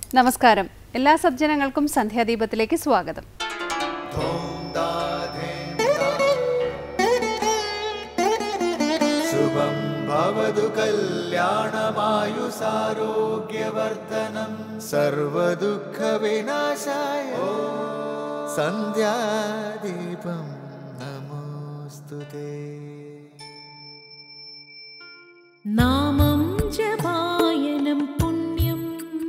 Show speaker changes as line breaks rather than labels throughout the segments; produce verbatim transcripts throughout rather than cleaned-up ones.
നമസ്കാരം. എല്ലാ സജ്ജനങ്ങൾക്കും സന്ധ്യാദീപത്തിലേക്ക് സ്വാഗതം.
ശുഭം ഭവതു കല്യാണമായുസാരോഗ്യവർദ്ധനം സർവദുഃഖ വിനാശായ സന്ധ്യാദീപം നമോസ്തുതേ.
നാമം ജപായനം പുണ്യം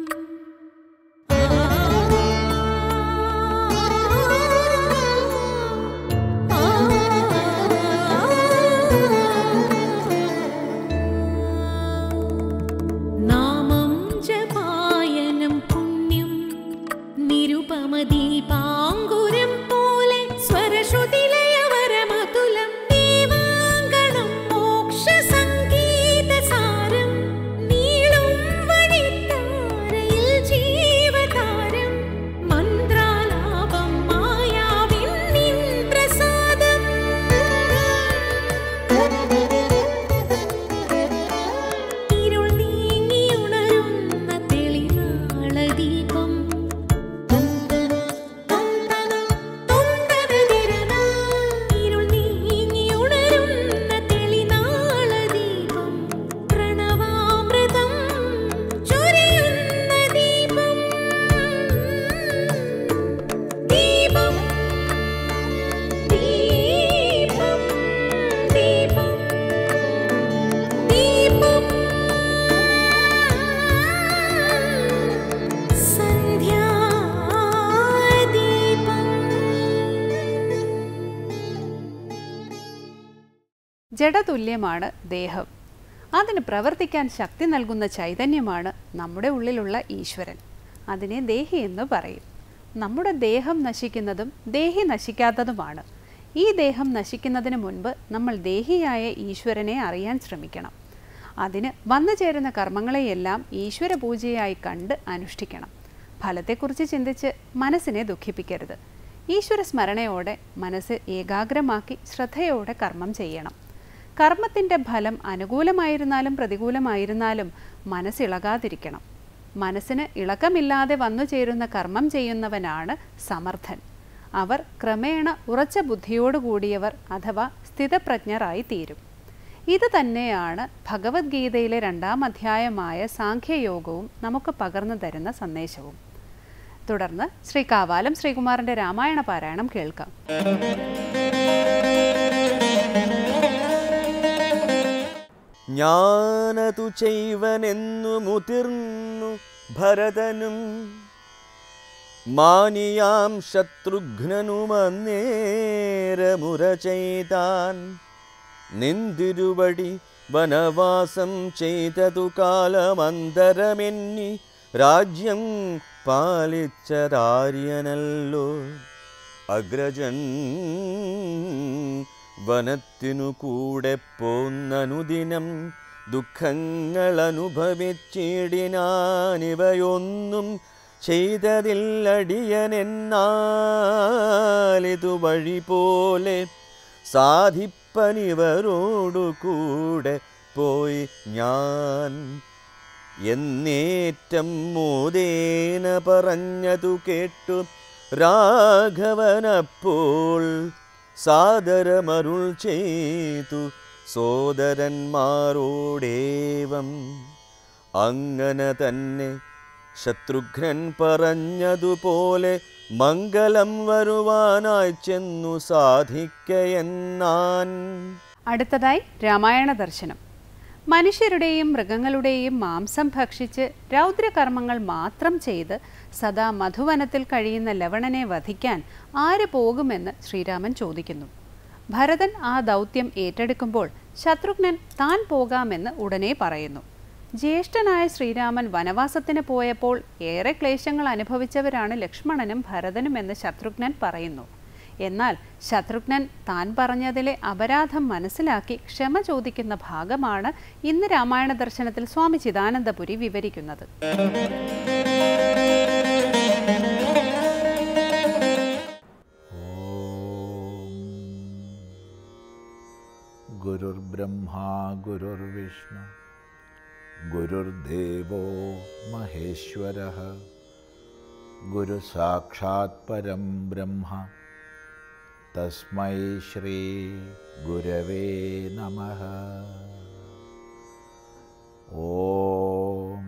നാമം ജപായനം പുണ്യം നിരുപമദീപാങ്കുരം പോലെ സ്വരശ്രുതിലയവരമതുലം ദീവാങ്കണം മോക്ഷ സംഗീതസാരം നീളും വഴിത്താരയിൽ ജീവതാരം മന്ത്രാലാപം മായാവിൻ നിൻ പ്രസാദം ഇരുൾ നീങ്ങിയുണരുന്ന തെളിനാളദീപം ഇരുൾ നീങ്ങിയുണരുന്ന തെളിനാളദീപം പ്രണവാമൃതം ചൊരിയുന്ന ദീപം ദീപം ദീപം ദീപം ദീപം സന്ധ്യാദീപം.
ജഡതുല്യമാണ് ദേഹം. അതിന് പ്രവർത്തിക്കാൻ ശക്തി നൽകുന്ന ചൈതന്യമാണ് നമ്മുടെ ഉള്ളിലുള്ള ഈശ്വരൻ. അതിനെ ദേഹി എന്ന് പറയും. നമ്മുടെ ദേഹം നശിക്കുന്നതും ദേഹി നശിക്കാത്തതുമാണ്. ഈ ദേഹം നശിക്കുന്നതിന് മുൻപ് നമ്മൾ ദേഹിയായ ഈശ്വരനെ അറിയാൻ ശ്രമിക്കണം. അതിന് വന്നു ചേരുന്ന കർമ്മങ്ങളെയെല്ലാം ഈശ്വര പൂജയായി കണ്ട് അനുഷ്ഠിക്കണം. ഫലത്തെക്കുറിച്ച് ചിന്തിച്ച് മനസ്സിനെ ദുഃഖിപ്പിക്കരുത്. ഈശ്വര സ്മരണയോടെ മനസ്സ് ഏകാഗ്രമാക്കി ശ്രദ്ധയോടെ കർമ്മം ചെയ്യണം. കർമ്മത്തിൻ്റെ ഫലം അനുകൂലമായിരുന്നാലും പ്രതികൂലമായിരുന്നാലും മനസ്സിളകാതിരിക്കണം. മനസ്സിന് ഇളക്കമില്ലാതെ വന്നു ചേരുന്ന കർമ്മം ചെയ്യുന്നവനാണ് സമർത്ഥൻ. അവർ ക്രമേണ ഉറച്ച ബുദ്ധിയോടുകൂടിയവർ അഥവാ സ്ഥിതപ്രജ്ഞരായി തീരും. ഇത് തന്നെയാണ് ഭഗവത്ഗീതയിലെ രണ്ടാം അധ്യായമായ സാഖ്യയോഗവും നമുക്ക് പകർന്നു തരുന്ന സന്ദേശവും. തുടർന്ന് ശ്രീ കാവാലം ശ്രീകുമാറിൻ്റെ രാമായണ പാരായണം കേൾക്കാം.
ജ്ഞാനതു ചെയ്വനെന്നു മുതിർന്നു ഭരതനും മാനിയാം ശത്രുഘ്നനുമന്നേരമുര ചെയ്താൻ നിന്തിരുവടി വനവാസം ചെയ്തതു കാലമന്തരമെന്നി രാജ്യം പാലിച്ചതാര്യനല്ലോ. അഗ്രജൻ വനത്തിനു കൂടെ പോന്നനുദിനം ദുഃഖങ്ങളനുഭവിച്ചിടിനാനിവയൊന്നും ചെയ്തതില്ലടിയനെന്നാലിതു വഴി പോലെ സാധിപ്പനിവരോടു കൂടെ പോയി ഞാൻ എന്നേറ്റം മോദേന പറഞ്ഞതു കേട്ടു രാഘവനപ്പോൾ സാദരമരുൾ ചെയ്തു സോദരന്മാരോടേവം. അങ്ങനെ തന്നെ ശത്രുഘ്നൻ പറഞ്ഞതുപോലെ മംഗളം വരുവാനായി ചെന്നു സാധിക്കയെന്നാൻ.
അടുത്തതായി രാമായണ ദർശനം. മനുഷ്യരുടെയും മൃഗങ്ങളുടെയും മാംസം ഭക്ഷിച്ച് രൗദ്രകർമ്മങ്ങൾ മാത്രം ചെയ്ത് സദാ മധുവനത്തിൽ കഴിയുന്ന ലവണനെ വധിക്കാൻ ആര് പോകുമെന്ന് ശ്രീരാമൻ ചോദിക്കുന്നു. ഭരതൻ ആ ദൗത്യം ഏറ്റെടുക്കുമ്പോൾ ശത്രുഘ്നൻ താൻ പോകാമെന്ന് ഉടനെ പറയുന്നു. ജ്യേഷ്ഠനായ ശ്രീരാമൻ വനവാസത്തിന് പോയപ്പോൾ ഏറെ ക്ലേശങ്ങൾ അനുഭവിച്ചവരാണ് ലക്ഷ്മണനും ഭരതനും എന്ന് ശത്രുഘ്നൻ പറയുന്നു. എന്നാൽ ശത്രുഘ്നൻ താൻ പറഞ്ഞതിലെ അപരാധം മനസ്സിലാക്കി ക്ഷമ ചോദിക്കുന്ന ഭാഗമാണ് ഇന്ന് രാമായണ ദർശനത്തിൽ സ്വാമി ചിദാനന്ദപുരി വിവരിക്കുന്നത്.
ഗുരുർബ്രഹ്മാ ഗുരുർവിഷ്ണു ഗുരുർദേവോ മഹേശ്വരഃ ഗുരു സാക്ഷാത് പരം ബ്രഹ്മ തസ്മൈ ശ്രീ ഗുരവേ നമഃ. ഓം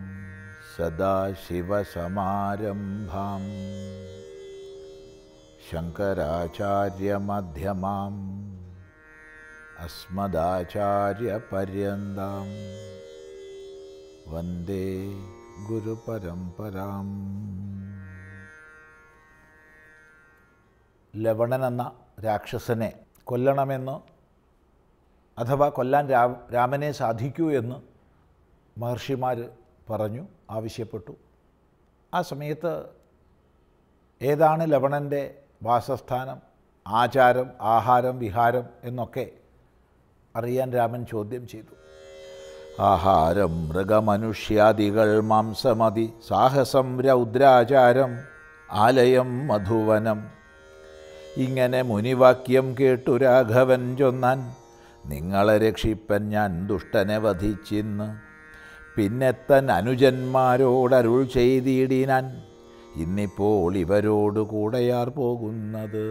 സദാശിവസമാരംഭാം ശങ്കരാചാര്യമധ്യമാം അസ്മദാചാര്യപര്യന്താം വന്ദേ ഗുരുപരമ്പരാം. ലവണൻ എന്ന രാക്ഷസനെ കൊല്ലണമെന്ന് അഥവാ കൊല്ലാൻ രാ രാമനെ സാധിക്കൂ എന്ന് മഹർഷിമാർ പറഞ്ഞു, ആവശ്യപ്പെട്ടു. ആ സമയത്ത് ഏതാണ് ലവണൻ്റെ വാസസ്ഥാനം, ആചാരം, ആഹാരം, വിഹാരം എന്നൊക്കെ അറിയാൻ രാമൻ ചോദ്യം ചെയ്തു. ആഹാരം മൃഗമനുഷ്യാദികൾ മാംസമതി സാഹസം രൗദ്രാചാരം ആലയം മധുവനം. ഇങ്ങനെ മുനിവാക്യം കേട്ടു രാഘവൻ ചൊന്നാൻ, നിങ്ങളെ രക്ഷിപ്പൻ ഞാൻ ദുഷ്ടനെ വധിച്ചിന്ന്. പിന്നെത്തൻ അനുജന്മാരോടരുൾ ചെയ്തിടിനാൻ, ഇന്നിപ്പോൾ ഇവരോട് കൂടെയാർ പോകുന്നത്.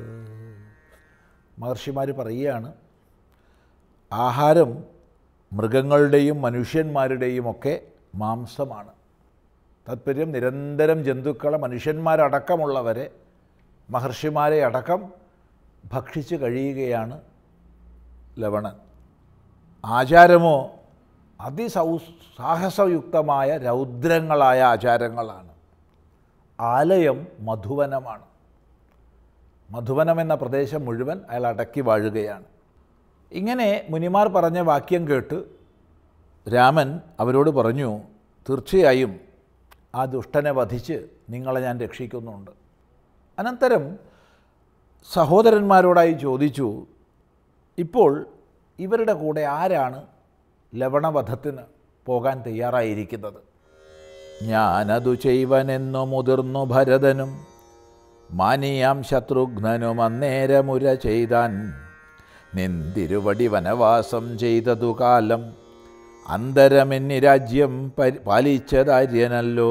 മഹർഷിമാർ പറയുകയാണ്, ആഹാരം മൃഗങ്ങളുടെയും മനുഷ്യന്മാരുടെയും ഒക്കെ മാംസമാണ്. താത്പര്യം നിരന്തരം ജന്തുക്കളെ, മനുഷ്യന്മാരടക്കമുള്ളവരെ, മഹർഷിമാരെ അടക്കം ഭക്ഷിച്ച് കഴിയുകയാണ് ലവണൻ. ആചാരമോ അതിസൗ സാഹസയുക്തമായ രൗദ്രങ്ങളായ ആചാരങ്ങളാണ്. ആലയം മധുവനമാണ്. മധുവനം എന്ന പ്രദേശം മുഴുവൻ അയാൾ അടക്കി വാഴുകയാണ്. ഇങ്ങനെ മുനിമാർ പറഞ്ഞ വാക്യം കേട്ട് രാമൻ അവരോട് പറഞ്ഞു, തീർച്ചയായും ആ ദുഷ്ടനെ വധിച്ച് നിങ്ങളെ ഞാൻ രക്ഷിക്കുന്നുണ്ട്. അനന്തരം സഹോദരന്മാരോടായി ചോദിച്ചു, ഇപ്പോൾ ഇവരുടെ കൂടെ ആരാണ് ലവണവധത്തിന് പോകാൻ തയ്യാറായിരിക്കുന്നത്? ഞാനതു ചെയ്വനെന്നു മുതിർന്നു ഭരതനും മാനിയാം ശത്രുഘ്നനും അന്നേരമുര ചെയ്താൻ. നിന്തിരുവടി വനവാസം ചെയ്തതു കാലം അന്തരമെന്നി രാജ്യം പരി പാലിച്ചതാര്യനല്ലോ.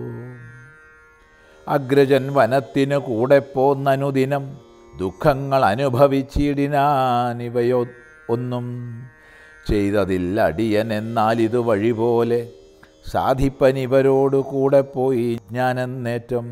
അഗ്രജൻ വനത്തിനു കൂടെ പോന്നനുദിനം ദുഃഖങ്ങൾ അനുഭവിച്ചിടിനാനിവയോ ഒന്നും ചെയ്തതില്ല അടിയൻ. എന്നാൽ ഇത് വഴി പോലെ സാധിപ്പനിവരോട് കൂടെ പോയി ഞാനെന്നേറ്റം.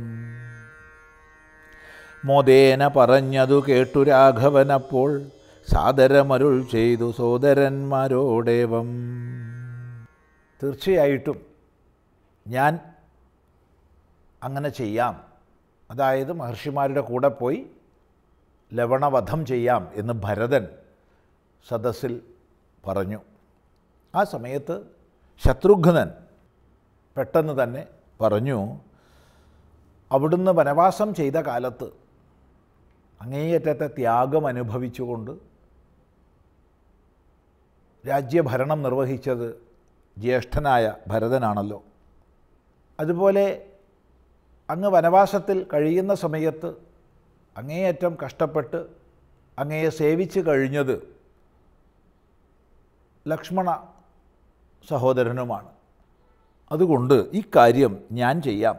മോദേന പറഞ്ഞതു കേട്ടു രാഘവനപ്പോൾ സാദരമരുൾ ചെയ്തു സോദരന്മാരോടേവം. തീർച്ചയായിട്ടും ഞാൻ അങ്ങനെ ചെയ്യാം, അതായത് മഹർഷിമാരുടെ കൂടെ പോയി ലവണവധം ചെയ്യാം എന്ന് ഭരതൻ സദസ്സിൽ പറഞ്ഞു. ആ സമയത്ത് ശത്രുഘ്നൻ പെട്ടെന്ന് തന്നെ പറഞ്ഞു, അവിടുന്ന് വനവാസം ചെയ്ത കാലത്ത് അങ്ങേയറ്റത്തെ ത്യാഗം അനുഭവിച്ചുകൊണ്ട് രാജ്യഭരണം നിർവഹിച്ചത് ജ്യേഷ്ഠനായ ഭരതനാണല്ലോ. അതുപോലെ അങ്ങ് വനവാസത്തിൽ കഴിയുന്ന സമയത്ത് അങ്ങേയറ്റം കഷ്ടപ്പെട്ട് അങ്ങയെ സേവിച്ച് കഴിഞ്ഞത് ലക്ഷ്മണ സഹോദരനുമാണ്. അതുകൊണ്ട് ഈ കാര്യം ഞാൻ ചെയ്യാം.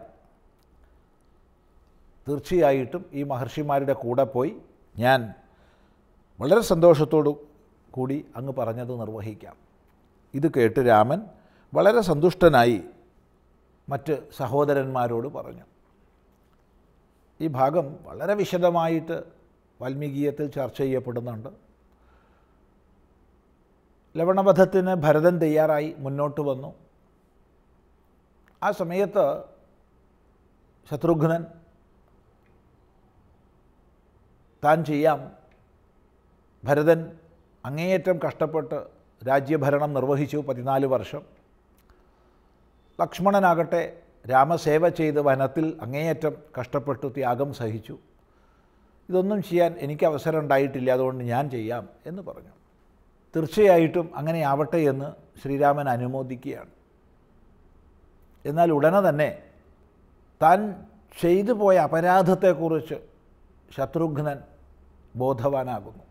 തീർച്ചയായിട്ടും ഈ മഹർഷിമാരുടെ കൂടെ പോയി ഞാൻ വളരെ സന്തോഷത്തോടു കൂടി അങ്ങ് പറഞ്ഞത് നിർവഹിക്കാം. ഇത് കേട്ട് രാമൻ വളരെ സന്തുഷ്ടനായി മറ്റ് സഹോദരന്മാരോട് പറഞ്ഞു. ഈ ഭാഗം വളരെ വിശദമായിട്ട് വാൽമീകീയത്തിൽ ചർച്ച ചെയ്യപ്പെടുന്നുണ്ട്. ലവണവധത്തിന് ഭരതൻ തയ്യാറായി മുന്നോട്ട് വന്നു. ആ സമയത്ത് ശത്രുഘ്നൻ താൻ ചെയ്യാം, ഭരതൻ അങ്ങേയറ്റം കഷ്ടപ്പെട്ട് രാജ്യഭരണം നിർവഹിച്ചു പതിനാല് വർഷം. ലക്ഷ്മണനാകട്ടെ രാമസേവ ചെയ്ത് വനത്തിൽ അങ്ങേയറ്റം കഷ്ടപ്പെട്ടു ത്യാഗം സഹിച്ചു. ഇതൊന്നും ചെയ്യാൻ എനിക്ക് അവസരം ഉണ്ടായിട്ടില്ല, അതുകൊണ്ട് ഞാൻ ചെയ്യാം എന്ന് പറഞ്ഞു. തീർച്ചയായിട്ടും അങ്ങനെ ആവട്ടെ എന്ന് ശ്രീരാമൻ അനുമോദിക്കുകയാണ്. എന്നാൽ ഉടനെ തന്നെ താൻ ചെയ്തു പോയ അപരാധത്തെക്കുറിച്ച് ശത്രുഘ്നൻ ബോധവാനാകുന്നു.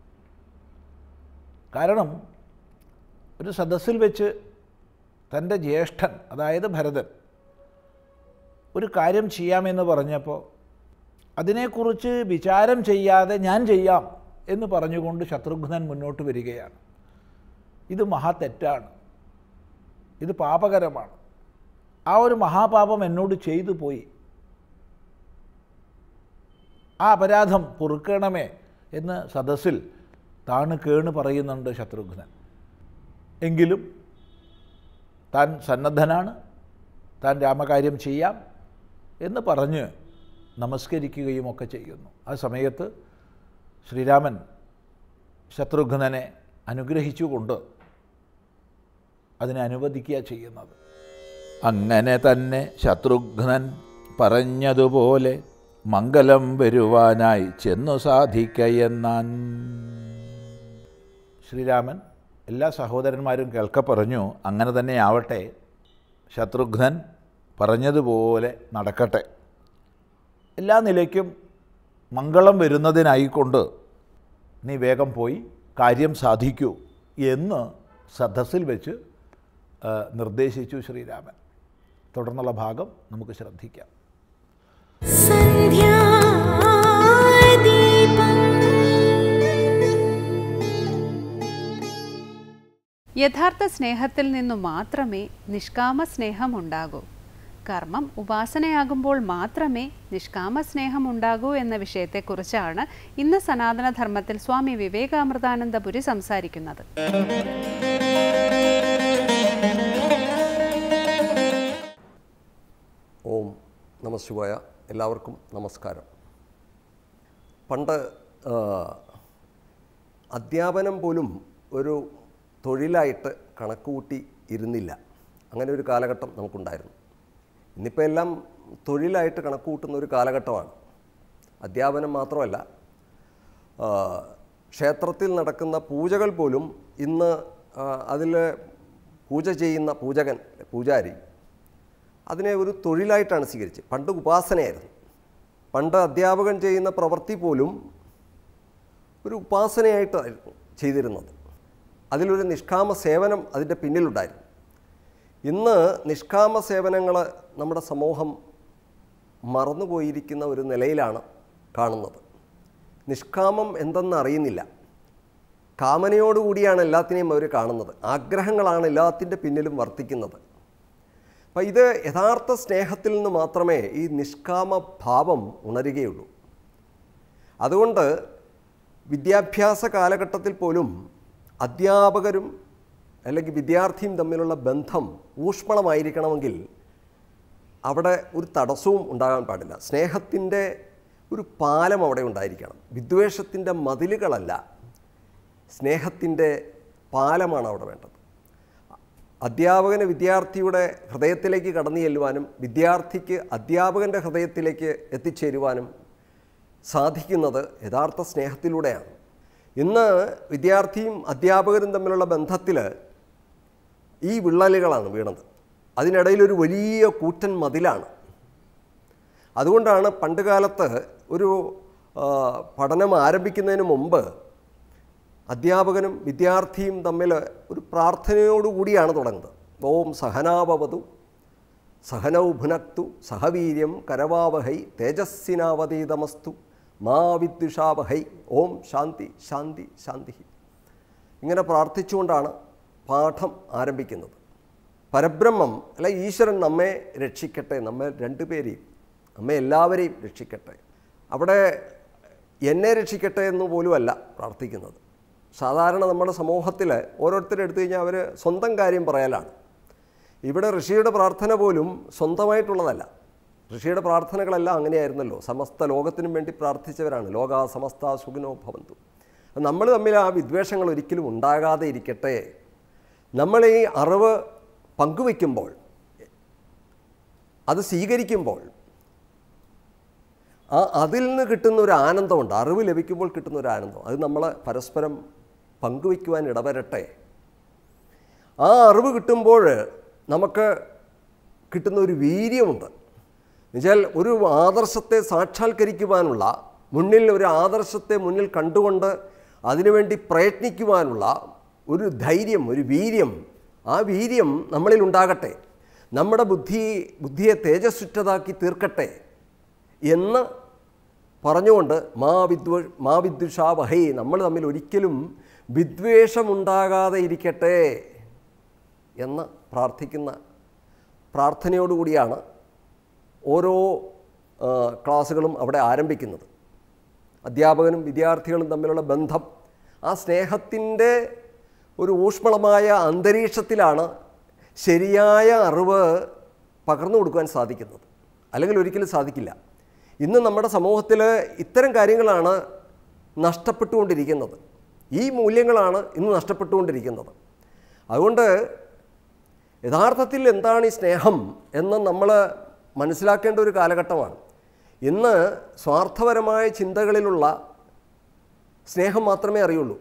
കാരണം ഒരു സദസ്സിൽ വെച്ച് തൻ്റെ ജ്യേഷ്ഠൻ, അതായത് ഭരതൻ, ഒരു കാര്യം ചെയ്യാമെന്ന് പറഞ്ഞപ്പോൾ അതിനെക്കുറിച്ച് വിചാരം ചെയ്യാതെ ഞാൻ ചെയ്യാം എന്ന് പറഞ്ഞുകൊണ്ട് ശത്രുഘ്നൻ മുന്നോട്ട് വരികയാണ്. ഇത് മഹാ തെറ്റാണ്, ഇത് പാപകരമാണ്. ആ ഒരു മഹാപാപം എന്നോട് ചെയ്തു പോയി, ആ അപരാധം പൊറുക്കണമേ എന്ന് സദസ്സിൽ താണ് കേണ് പറയുന്നുണ്ട് ശത്രുഘ്നൻ. എങ്കിലും താൻ സന്നദ്ധനാണ്, താൻ രാമകാര്യം ചെയ്യാം എന്ന് പറഞ്ഞ് നമസ്കരിക്കുകയും ഒക്കെ ചെയ്യുന്നു. ആ സമയത്ത് ശ്രീരാമൻ ശത്രുഘ്നനെ അനുഗ്രഹിച്ചുകൊണ്ട് അതിനെ അനുവദിക്കുക ചെയ്യുന്നത്. അങ്ങനെ തന്നെ ശത്രുഘ്നൻ പറഞ്ഞതുപോലെ മംഗലം വരുവാനായി ചെന്നു സാധിക്കയെന്നാൻ. ശ്രീരാമൻ എല്ലാ സഹോദരന്മാരും കേൾക്ക പറഞ്ഞു, അങ്ങനെ തന്നെ ആവട്ടെ, ശത്രുഘ്നൻ പറഞ്ഞതുപോലെ നടക്കട്ടെ, എല്ലാ നിലയ്ക്കും മംഗളം വരുന്നതിനായിക്കൊണ്ട് നീ വേഗം പോയി കാര്യം സാധിക്കൂ എന്ന് സദസ്സിൽ വെച്ച് നിർദ്ദേശിച്ചു ശ്രീരാമൻ. തുടർന്നുള്ള ഭാഗം നമുക്ക് ശ്രദ്ധിക്കാം.
യഥാർത്ഥ സ്നേഹത്തിൽ നിന്നു മാത്രമേ നിഷ്കാമ സ്നേഹമുണ്ടാകൂ. കർമ്മം ഉപാസനയാകുമ്പോൾ മാത്രമേ നിഷ്കാമ സ്നേഹം ഉണ്ടാകൂ എന്ന വിഷയത്തെക്കുറിച്ചാണ് ഇന്ന് സനാതനധർമ്മത്തിൽ സ്വാമി വിവേകാമൃതാനന്ദപുരി സംസാരിക്കുന്നത്.
ഓം നമ ശിവായ. എല്ലാവർക്കും നമസ്കാരം. പണ്ട് അധ്യാപനം പോലും ഒരു തൊഴിലായിട്ട് കണക്കുകൂട്ടി ഇരുന്നില്ല. അങ്ങനെ ഒരു കാലഘട്ടം നമുക്കുണ്ടായിരുന്നു. ഇന്നിപ്പോൾ എല്ലാം തൊഴിലായിട്ട് കണക്കുകൂട്ടുന്ന ഒരു കാലഘട്ടമാണ്. അധ്യാപനം മാത്രമല്ല, ക്ഷേത്രത്തിൽ നടക്കുന്ന പൂജകൾ പോലും ഇന്ന് അതിൽ പൂജ ചെയ്യുന്ന പൂജകൻ, പൂജാരി, അതിനെ ഒരു തൊഴിലായിട്ടാണ് സ്വീകരിച്ചത്. പണ്ട് ഉപാസനയായിരുന്നു. പണ്ട് അധ്യാപകൻ ചെയ്യുന്ന പ്രവൃത്തി പോലും ഒരു ഉപാസനയായിട്ടായിരുന്നു ചെയ്തിരുന്നത്. അതിലൊരു നിഷ്കാമ സേവനം അതിൻ്റെ പിന്നിലുണ്ടായിരുന്നു. ഇന്ന് നിഷ്കാമ സേവനങ്ങൾ നമ്മുടെ സമൂഹം മറന്നുപോയിരിക്കുന്ന ഒരു നിലയിലാണ് കാണുന്നത്. നിഷ്കാമം എന്തെന്ന് അറിയുന്നില്ല. കാമനയോടുകൂടിയാണ് എല്ലാത്തിനെയും അവർ കാണുന്നത്. ആഗ്രഹങ്ങളാണ് എല്ലാത്തിൻ്റെ പിന്നിലും വർത്തിക്കുന്നത്. അപ്പം ഇത് യഥാർത്ഥ സ്നേഹത്തിൽ നിന്ന് മാത്രമേ ഈ നിഷ്കാമ ഭാവം ഉണരുകയുള്ളൂ. അതുകൊണ്ട് വിദ്യാഭ്യാസ കാലഘട്ടത്തിൽ പോലും അധ്യാപകരും അല്ലെങ്കിൽ വിദ്യാർത്ഥിയും തമ്മിലുള്ള ബന്ധം ഊഷ്മളമായിരിക്കണമെങ്കിൽ അവിടെ ഒരു തടസ്സവും ഉണ്ടാകാൻ പാടില്ല. സ്നേഹത്തിൻ്റെ ഒരു പാലം അവിടെ ഉണ്ടായിരിക്കണം. വിദ്വേഷത്തിൻ്റെ മതിലുകളല്ല, സ്നേഹത്തിൻ്റെ പാലമാണ് അവിടെ വേണ്ടത്. അധ്യാപകന് വിദ്യാർത്ഥിയുടെ ഹൃദയത്തിലേക്ക് കടന്നു ചെല്ലുവാനും വിദ്യാർത്ഥിക്ക് അധ്യാപകൻ്റെ ഹൃദയത്തിലേക്ക് എത്തിച്ചേരുവാനും സാധിക്കുന്നത് യഥാർത്ഥ സ്നേഹത്തിലൂടെയാണ്. ഇന്ന് വിദ്യാർത്ഥിയും അധ്യാപകരും തമ്മിലുള്ള ബന്ധത്തിൽ ഈ വിള്ളലുകളാണ് വീണത്. അതിനിടയിലൊരു വലിയ കൂറ്റൻ മതിലാണ്. അതുകൊണ്ടാണ് പണ്ട് കാലത്ത് ഒരു പഠനം ആരംഭിക്കുന്നതിന് മുമ്പ് അധ്യാപകനും വിദ്യാർത്ഥിയും തമ്മിൽ ഒരു പ്രാർത്ഥനയോടുകൂടിയാണ് തുടങ്ങുന്നത്. ഓം സഹനാവവതു സഹനൗ ഭുനക്തു സഹവീര്യം കരവാവഹൈ തേജസ്സിനാവതീതമസ്തു മാ വിദ്വിഷാവഹൈ ഓം ശാന്തി ശാന്തി ശാന്തി. ഇങ്ങനെ പ്രാർത്ഥിച്ചുകൊണ്ടാണ് പാഠം ആരംഭിക്കുന്നത്. പരബ്രഹ്മം അല്ല ഈശ്വരൻ നമ്മെ രക്ഷിക്കട്ടെ, നമ്മെ രണ്ടുപേരെയും, നമ്മെ എല്ലാവരെയും രക്ഷിക്കട്ടെ. അവിടെ എന്നെ രക്ഷിക്കട്ടെ എന്ന് പോലുമല്ല പ്രാർത്ഥിക്കുന്നത്. സാധാരണ നമ്മുടെ സമൂഹത്തിൽ ഓരോരുത്തരും എടുത്തു കഴിഞ്ഞാൽ അവർ സ്വന്തം കാര്യം പറയലാണ്. ഇവിടെ ഋഷിയുടെ പ്രാർത്ഥന പോലും സ്വന്തമായിട്ടുള്ളതല്ല. ഋഷിയുടെ പ്രാർത്ഥനകളെല്ലാം അങ്ങനെയായിരുന്നല്ലോ. സമസ്ത ലോകത്തിനും വേണ്ടി പ്രാർത്ഥിച്ചവരാണ്. ലോകാ സമസ്ത സുഖിനോ ഭവന്തു. നമ്മൾ തമ്മിൽ ആ വിദ്വേഷങ്ങൾ ഒരിക്കലും ഉണ്ടാകാതെ ഇരിക്കട്ടെ. നമ്മൾ ഈ അറിവ് പങ്കുവയ്ക്കുമ്പോൾ, അത് സ്വീകരിക്കുമ്പോൾ ആ അതിൽ നിന്ന് കിട്ടുന്ന ഒരു ആനന്ദമുണ്ട്. അറിവ് ലഭിക്കുമ്പോൾ കിട്ടുന്ന ഒരു ആനന്ദം, അത് നമ്മൾ പരസ്പരം പങ്കുവയ്ക്കുവാൻ ഇടവരട്ടെ. ആ അറിവ് കിട്ടുമ്പോൾ നമുക്ക് കിട്ടുന്ന ഒരു വീര്യമുണ്ട്. എന്നുവെച്ചാൽ ഒരു ആദർശത്തെ സാക്ഷാത്കരിക്കുവാനുള്ള, മുന്നിൽ ഒരു ആദർശത്തെ മുന്നിൽ കണ്ടുകൊണ്ട് അതിനുവേണ്ടി പ്രയത്നിക്കുവാനുള്ള ഒരു ധൈര്യം, ഒരു വീര്യം, ആ വീര്യം നമ്മളിൽ ഉണ്ടാകട്ടെ. നമ്മുടെ ബുദ്ധി ബുദ്ധിയെ തേജസ്സുറ്റതാക്കി തീർക്കട്ടെ എന്ന് പറഞ്ഞുകൊണ്ട് മാ വിദ്വ മാ വിദ്വിഷാവഹൈ, നമ്മൾ തമ്മിൽ ഒരിക്കലും വിദ്വേഷമുണ്ടാകാതെ ഇരിക്കട്ടെ എന്ന് പ്രാർത്ഥിക്കുന്ന പ്രാർത്ഥനയോടുകൂടിയാണ് ഓരോ ക്ലാസ്സുകളും അവിടെ ആരംഭിക്കുന്നത്. അധ്യാപകനും വിദ്യാർത്ഥികളും തമ്മിലുള്ള ബന്ധം, ആ സ്നേഹത്തിൻ്റെ ഒരു ഊഷ്മളമായ അന്തരീക്ഷത്തിലാണ് ശരിയായ അറിവ് പകർന്നു കൊടുക്കുവാൻ സാധിക്കുന്നത്. അല്ലെങ്കിൽ ഒരിക്കലും സാധിക്കില്ല. ഇന്ന് നമ്മുടെ സമൂഹത്തിൽ ഇത്തരം കാര്യങ്ങളാണ് നഷ്ടപ്പെട്ടുകൊണ്ടിരിക്കുന്നത്. ഈ മൂല്യങ്ങളാണ് ഇന്ന് നഷ്ടപ്പെട്ടുകൊണ്ടിരിക്കുന്നത്. അതുകൊണ്ട് യഥാർത്ഥത്തിൽ എന്താണ് ഈ സ്നേഹം എന്ന് നമ്മൾ മനസ്സിലാക്കേണ്ട ഒരു കാലഘട്ടമാണ്. ഇന്ന് സ്വാർത്ഥപരമായ ചിന്തകളിലുള്ള സ്നേഹം മാത്രമേ അറിയുള്ളൂ.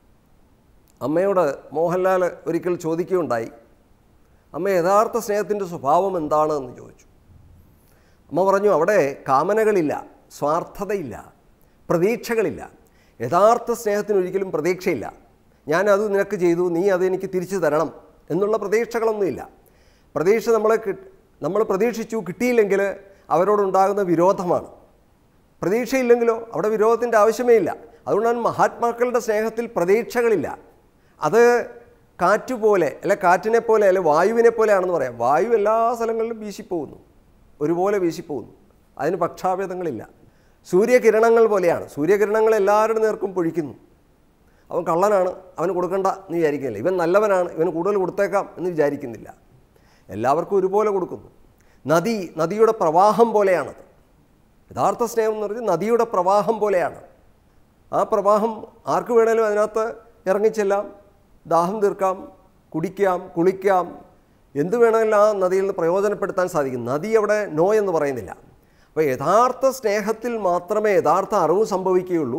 അമ്മയോട് മോഹൻലാൽ ഒരിക്കൽ ചോദിക്കുകയുണ്ടായി, അമ്മ യഥാർത്ഥ സ്നേഹത്തിൻ്റെ സ്വഭാവം എന്താണ് എന്ന് ചോദിച്ചു. അമ്മ പറഞ്ഞു, അവിടെ കാമനകളില്ല, സ്വാർത്ഥതയില്ല, പ്രതീക്ഷകളില്ല. യഥാർത്ഥ സ്നേഹത്തിന് ഒരിക്കലും പ്രതീക്ഷയില്ല. ഞാനത് നിനക്ക് ചെയ്തു, നീ അതെനിക്ക് തിരിച്ചു തരണം എന്നുള്ള പ്രതീക്ഷകളൊന്നുമില്ല. പ്രതീക്ഷ നമ്മളെ നമ്മൾ പ്രതീക്ഷിച്ചു, കിട്ടിയില്ലെങ്കിൽ അവരോടുണ്ടാകുന്ന വിരോധമാണ്. പ്രതീക്ഷയില്ലെങ്കിലോ അവിടെ വിരോധത്തിൻ്റെ ആവശ്യമേ ഇല്ല. അതുകൊണ്ടാണ് മഹാത്മാക്കളുടെ സ്നേഹത്തിൽ പ്രതീക്ഷകളില്ല. അത് കാറ്റുപോലെ അല്ലെ കാറ്റിനെ പോലെ അല്ലെ വായുവിനെ പോലെയാണെന്ന് പറയാം. വായു എല്ലാ സ്ഥലങ്ങളിലും വീശിപ്പോകുന്നു, ഒരുപോലെ വീശിപ്പോകുന്നു. അതിന് പക്ഷാഭേദങ്ങളില്ല. സൂര്യകിരണങ്ങൾ പോലെയാണ്. സൂര്യകിരണങ്ങൾ എല്ലാവരുടെ നേർക്കും പൊഴിക്കുന്നു. അവൻ കള്ളനാണ്, അവന് കൊടുക്കണ്ട എന്ന് വിചാരിക്കുന്നില്ല. ഇവൻ നല്ലവനാണ്, ഇവന് കൂടുതൽ കൊടുത്തേക്കാം എന്ന് വിചാരിക്കുന്നില്ല. എല്ലാവർക്കും ഒരുപോലെ കൊടുക്കുന്നു. നദി നദിയുടെ പ്രവാഹം പോലെയാണത്. യഥാർത്ഥ സ്നേഹം എന്ന് പറഞ്ഞാൽ നദിയുടെ പ്രവാഹം പോലെയാണ്. ആ പ്രവാഹം ആർക്ക് വേണേലും അതിനകത്ത് ഇറങ്ങിച്ചെല്ലാം, ദാഹം തീർക്കാം, കുടിക്കാം, കുളിക്കാം, എന്ത് വേണമെങ്കിലും ആ നദിയിൽ നിന്ന് പ്രയോജനപ്പെടുത്താൻ സാധിക്കും. നദി അവിടെ നോ എന്ന് പറയുന്നില്ല. അപ്പോൾ യഥാർത്ഥ സ്നേഹത്തിൽ മാത്രമേ യഥാർത്ഥ അറിവ് സംഭവിക്കുകയുള്ളൂ,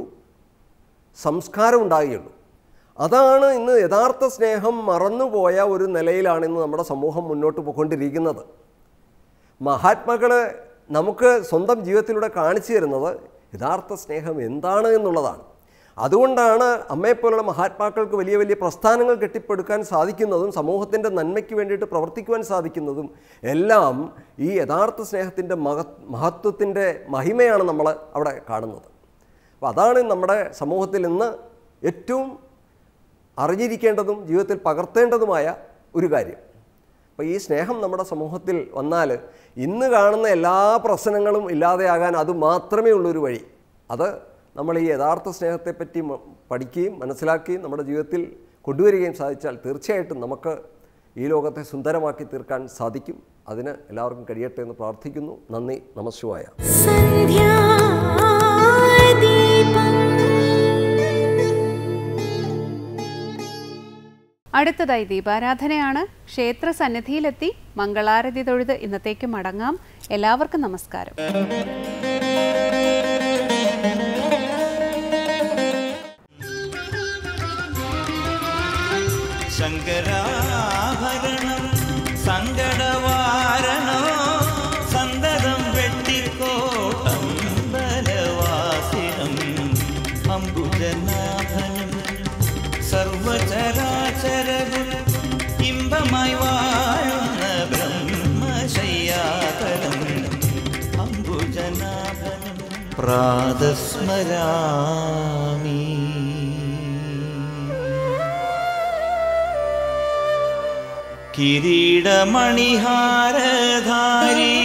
സംസ്കാരം ഉണ്ടാകുകയുള്ളൂ. അതാണ് ഇന്ന് യഥാർത്ഥ സ്നേഹം മറന്നുപോയ ഒരു നിലയിലാണ് ഇന്ന് നമ്മുടെ സമൂഹം മുന്നോട്ട് പോയിക്കൊണ്ടിരിക്കുന്നത്. മഹാത്മാക്കൾ നമുക്ക് സ്വന്തം ജീവിതത്തിലൂടെ കാണിച്ചു തരുന്നത് യഥാർത്ഥ സ്നേഹം എന്താണ് എന്നുള്ളതാണ്. അതുകൊണ്ടാണ് അമ്മയെപ്പോലുള്ള മഹാത്മാക്കൾക്ക് വലിയ വലിയ പ്രസ്ഥാനങ്ങൾ കെട്ടിപ്പടുക്കാൻ സാധിക്കുന്നതും സമൂഹത്തിൻ്റെ നന്മയ്ക്ക് വേണ്ടിയിട്ട് പ്രവർത്തിക്കുവാൻ സാധിക്കുന്നതും എല്ലാം ഈ യഥാർത്ഥ സ്നേഹത്തിൻ്റെ മഹ മഹത്വത്തിൻ്റെ മഹിമയാണ് നമ്മൾ അവിടെ കാണുന്നത്. അപ്പോൾ അതാണ് നമ്മുടെ സമൂഹത്തിൽ ഇന്ന് ഏറ്റവും അറിഞ്ഞിരിക്കേണ്ടതും ജീവിതത്തിൽ പകർത്തേണ്ടതുമായ ഒരു കാര്യം. അപ്പോൾ ഈ സ്നേഹം നമ്മുടെ സമൂഹത്തിൽ വന്നാൽ ഇന്ന് കാണുന്ന എല്ലാ പ്രശ്നങ്ങളും ഇല്ലാതെയാകാൻ അത് മാത്രമേ ഉള്ളൊരു വഴി. അത് നമ്മൾ ഈ യഥാർത്ഥ സ്നേഹത്തെപ്പറ്റി പഠിക്കുകയും മനസ്സിലാക്കുകയും നമ്മുടെ ജീവിതത്തിൽ കൊണ്ടുവരികയും സാധിച്ചാൽ തീർച്ചയായിട്ടും നമുക്ക് ഈ ലോകത്തെ സുന്ദരമാക്കി തീർക്കാൻ സാധിക്കും. അതിന് എല്ലാവർക്കും കഴിയട്ടെ എന്ന് പ്രാർത്ഥിക്കുന്നു. നന്ദി. നമഃശിവായ.
അടുത്തതായി ദീപാരാധനയാണ്. ക്ഷേത്ര സന്നിധിയിലെത്തി മംഗളാരതി തൊഴുത് ഇന്നത്തേക്ക് മടങ്ങാം. എല്ലാവർക്കും നമസ്കാരം.
ശങ്കരാഭരണം സങ്കടവാരണോ സന്തതം വെട്ടിക്കോട്ടം ബലവാസിനം അംബുജനാഭനം സർവചരാചരഗുണ ഇമ്പമായി വാഴുന്ന ബ്രഹ്മശയ്യാതലം അംബുജനാഭനം പ്രാതസ്മരാമി. കിരീടമണിഹാരധാരി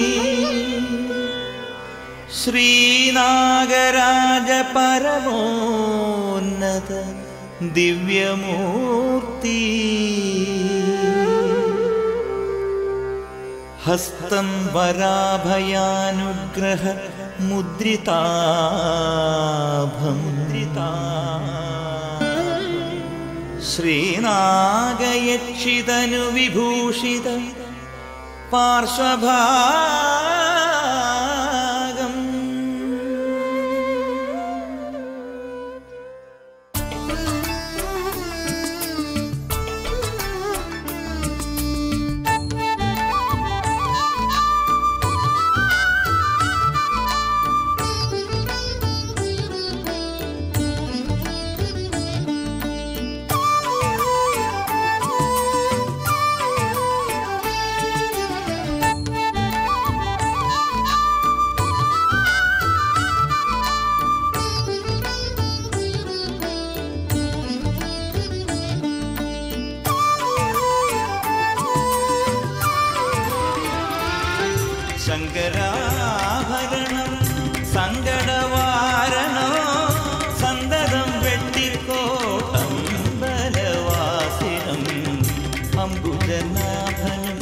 ശ്രീനാഗരാജ പരമോന്നത ദിവ്യമൂർത്തി ഹസ്തം വരാഭയാനുഗ്രഹ മുദ്രിതാഭം ശ്രീനാഗയക്ഷിതനു വിഭൂഷിത പാർശ്വഭാഗം സർവചരാഭരണം സങ്കടവാരണോ സന്തതം വെട്ടിക്കോട്ടം ബലവാസിനം അംബുജനാഭനം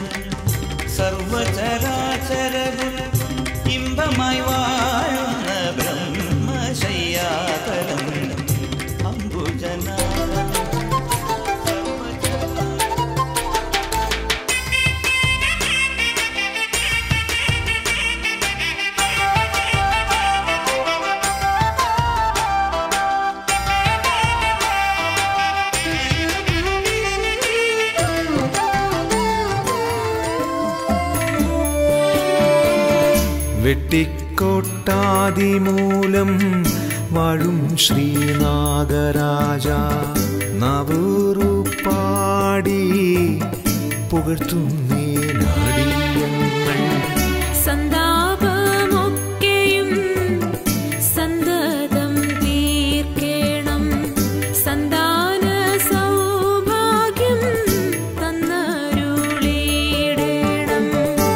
സർവചരാചരവും ഇമ്പമായി വാഴുന്ന ബ്രഹ്മശയ്യാതലം അംബുജനാഭനം.
വെട്ടിക്കോട്ടാതിമൂലം വാഴും ശ്രീനാഗരാജ നവറുപ്പാടി പുകഴ്ത്തുന്നേ നാടിയങ്ങൾ
സന്താപമൊക്കെയും സന്തതം തീർക്കേണം സന്താന സൗഭാഗ്യം തന്നരുളിയിടേണം.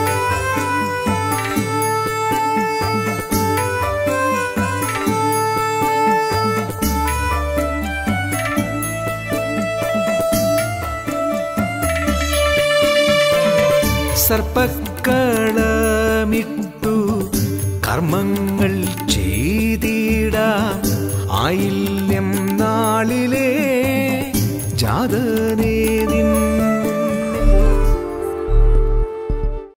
സർപ്പക്കളമിട്ടു കർമ്മങ്ങൾ ചെയ്തിടാം ആയില്യം നാളിലെ ജാതനേ